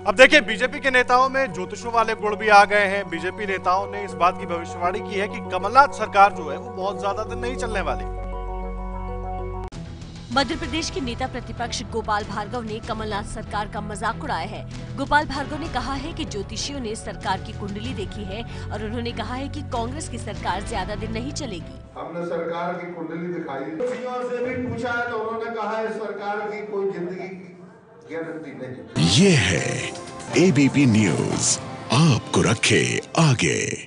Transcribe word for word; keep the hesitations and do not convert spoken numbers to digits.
अब देखिए, बीजेपी के नेताओं में ज्योतिषों वाले गुण भी आ गए हैं। बीजेपी नेताओं ने इस बात की भविष्यवाणी की है कि कमलनाथ सरकार जो है वो बहुत ज्यादा दिन नहीं चलने वाली। मध्य प्रदेश के नेता प्रतिपक्ष गोपाल भार्गव ने कमलनाथ सरकार का मजाक उड़ाया है। गोपाल भार्गव ने कहा है कि ज्योतिषियों ने सरकार की कुंडली देखी है और उन्होंने कहा है कि कांग्रेस की सरकार ज्यादा दिन नहीं चलेगी। हमने सरकार की कुंडली दिखाई, ज्योतिषियों से भी पूछा है तो उन्होंने कहा है सरकार की कोई जिंदगी की गारंटी नहीं। ये है एबीपी न्यूज, आपको रखे आगे।